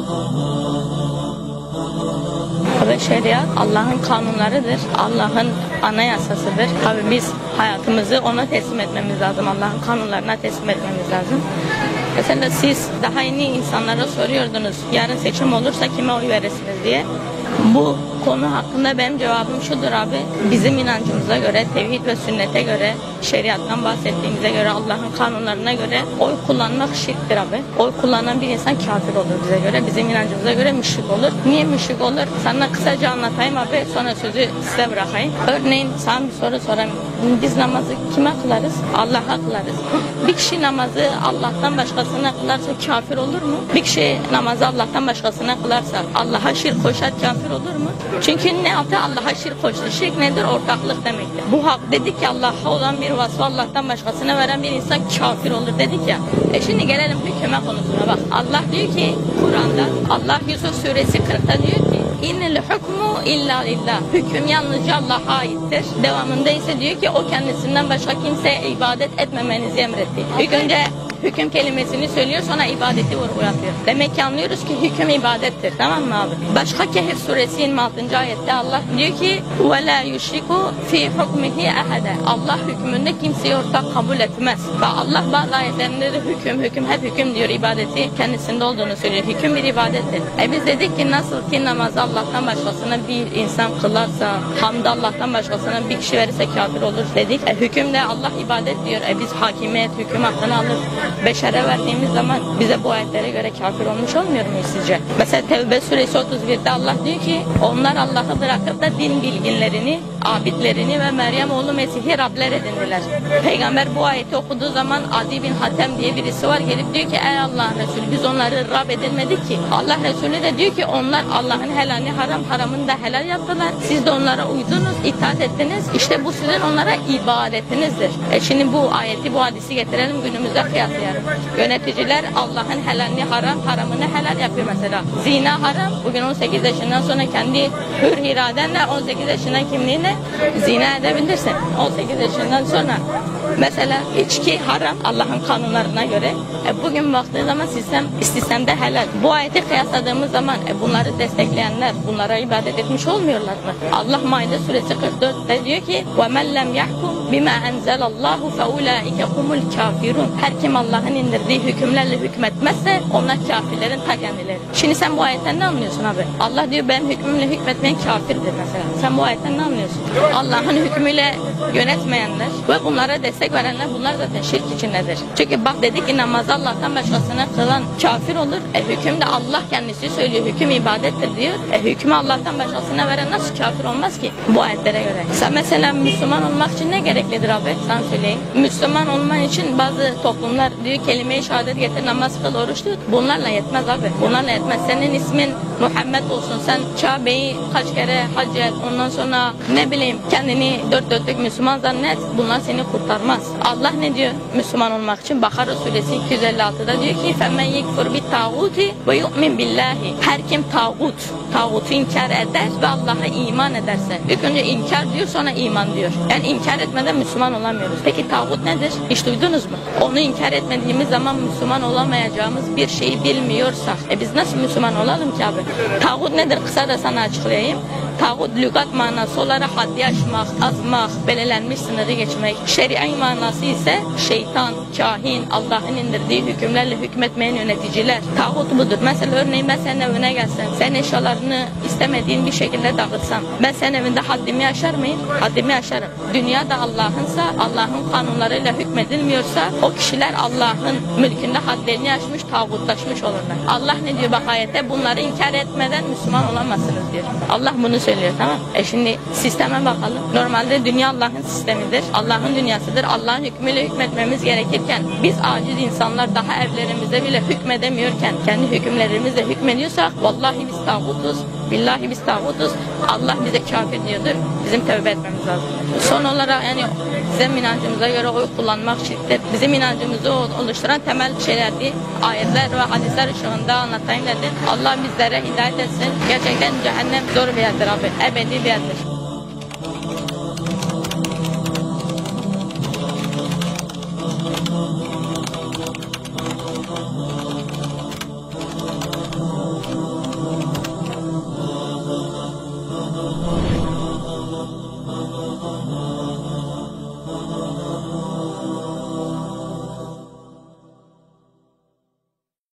Ve şeriat Allah'ın kanunlarıdır, Allah'ın anayasasıdır. Tabi biz hayatımızı ona teslim etmemiz lazım, Allah'ın kanunlarına teslim etmemiz lazım. Mesela siz daha yeni insanlara soruyordunuz, yarın seçim olursa kime oy verirsiniz diye. Bu konu hakkında benim cevabım şudur abi, bizim inancımıza göre, tevhid ve sünnete göre, şeriattan bahsettiğimize göre, Allah'ın kanunlarına göre oy kullanmak şirktir abi. Oy kullanan bir insan kafir olur bize göre, bizim inancımıza göre müşrik olur. Niye müşrik olur? Sana kısaca anlatayım abi, sonra sözü size bırakayım. Örneğin sana bir soru sorayım. Biz namazı kime kılarız? Allah'a kılarız. Bir kişi namazı Allah'tan başkasına kılarsa kafir olur mu? Bir kişi namazı Allah'tan başkasına kılarsa Allah'a şirk koşar kafir olur mu? Çünkü ne yaptı? Allah'a şirk koştu. Şirk nedir? Ortaklık demektir. Bu hak dedik ki Allah'a olan bir vasfı Allah'tan başkasına veren bir insan kafir olur dedik ya. Şimdi gelelim hüküme konusuna bak. Allah diyor ki Kur'an'da, Allah Yusuf suresi 40'ta diyor ki İnnel hukmu illa lillah. Hüküm yalnızca Allah'a aittir. Devamında ise diyor ki o kendisinden başka kimseye ibadet etmemenizi emretti. İlk önce hüküm kelimesini söylüyor, sonra ibadeti vurgulatıyor. Demek ki anlıyoruz ki hüküm ibadettir, tamam mı abi? Başka Kehf suresi 26. ayette Allah diyor ki وَلَا يُشْرِكُ فِي حُكْمِهِ اَحَدًا. Allah hükmünde kimseyi ortak kabul etmez. Ve Allah bazı ayetlerinde de hüküm, hep hüküm diyor, ibadeti kendisinde olduğunu söylüyor. Hüküm bir ibadettir. Biz dedik ki nasıl ki namazı Allah'tan başkasına bir insan kılarsa, hamd Allah'tan başkasına bir kişi verirse kafir olur dedik. Hüküm de Allah ibadet diyor. Biz hakimiyet, hüküm hakkını alır. Beşere verdiğimiz zaman bize bu ayetlere göre kafir olmuş olmuyor muyuz sizce? Mesela Tevbe suresi 31'de Allah diyor ki onlar Allah'ı bırakıp da din bilginlerini, abidlerini ve Meryem oğlu Mesih'i Rabler edindiler. Peygamber bu ayeti okuduğu zaman Adi bin Hatem diye birisi var, gelip diyor ki ey Allah'ın Resulü biz onları Rab edinmedik ki. Allah Resulü de diyor ki onlar Allah'ın helalini haram, haramını da helal yaptılar. Siz de onlara uydunuz, itaat ettiniz. İşte bu sizin onlara ibadetinizdir. Şimdi bu ayeti, bu hadisi getirelim günümüzde kıyaslayalım. Yöneticiler Allah'ın helalini haram, haramını helal yapıyor mesela. Zina haram. Bugün 18 yaşından sonra kendi hür iradenle 18 yaşından kimliğine zina edebilirsin. 18 yaşından sonra. Mesela içki haram Allah'ın kanunlarına göre. Bugün baktığı zaman sistemde helal. Bu ayeti kıyasladığımız zaman bunları destekleyenler bunlara ibadet etmiş olmuyorlar mı? Allah Maide suresi 44'te diyor ki وَمَنْ لَمْ يَحْكُمْ بِمَا أَنْزَلَ اللّٰهُ فَاُولَٰئِكَ هُمُ الْكَافِرُونَ. Her kim Allah'ın indirdiği hükümlerle hükmetmezse onlar kafirlerin ta kendileri. Şimdi sen bu ayetten ne anlıyorsun abi? Allah diyor benim hükmümle hükmetmeyen kafirdir mesela. Sen bu ayetten ne anlıyorsun? Allah'ın hükmüyle yönetmeyenler ve bunlara destek verenler bunlar zaten şirk içindedir. Çünkü bak dedi ki namazı Allah'tan başkasına kılan kafir olur. Hüküm de Allah kendisi söylüyor. Hüküm ibadettir diyor. Hükmü Allah'tan başkasına veren nasıl kafir olmaz ki? Bu ayetlere göre. Sen mesela Müslüman olmak için ne gereklidir abi? Sen söyleyin. Müslüman olman için bazı toplumlar diyor kelime-i şehadet getir, namaz kıl, oruç tut. Bunlarla yetmez abi. Bunlarla yetmez. Senin ismin Muhammed olsun. Sen Kabe'yi kaç kere hac et. Ondan sonra ne bileyim kendini dört dörtlük Müslüman zannet. Bunlar seni kurtarmaz. Allah ne diyor Müslüman olmak için? Bakara suresi 256'da diyor ki فَمَنْ يَكْفُرْ بِالْتَاغُوتِ وَيُؤْمِنْ بِاللّٰهِ. Her kim tağutu inkar eder ve Allah'a iman ederse. İlk önce inkar diyor, sonra iman diyor. Yani inkar etmeden Müslüman olamıyoruz. Peki tağut nedir? Hiç duydunuz mu? Onu inkar etmediğimiz zaman Müslüman olamayacağımız bir şeyi bilmiyorsak biz nasıl Müslüman olalım ki abi? Tağut nedir? Kısa da sana açıklayayım. Tağut lügat manası olarak haddi aşmak, azmak, belirlenmiş sınırı geçmek. Şer'i manası ise şeytan, kahin, Allah'ın indirdiği hükümlerle hükmetmeyen yöneticiler. Tağut budur. Mesela örneğin ben senin evine gelsem, sen eşyalarını istemediğin bir şekilde dağıtsam, ben senin evinde haddimi aşar mıyım? Haddimi aşarım. Dünya da Allah'ınsa, Allah'ın kanunlarıyla hükmedilmiyorsa o kişiler Allah'ın mülkünde hadlerini aşmış, tağutlaşmış olurlar. Allah ne diyor bak ayette? Bunları inkar etmeden Müslüman olamazsınız diyor. Allah bunu söylüyor, tamam. Şimdi sisteme bakalım. Normalde dünya Allah'ın sistemidir. Allah'ın dünyasıdır. Allah'ın hükmüyle hükmetmemiz gerekirken biz aciz insanlar daha evlerimize bile hükmedemiyorken kendi hükümlerimizle hükmediyorsak vallahi biz tağutuz. Billahi biz tağutuz. Allah bize kafir diyordur. Bizim tövbe etmemiz lazım. Son olarak yani bizim inancımıza göre oy kullanmak şirktir. Bizim inancımızı oluşturan temel şeylerdi. Ayetler ve hadisler ışığında anlatayım dedim. Allah bizlere hidayet etsin. Gerçekten cehennem zor bir yerdir abi. Ebedi bir yerdir.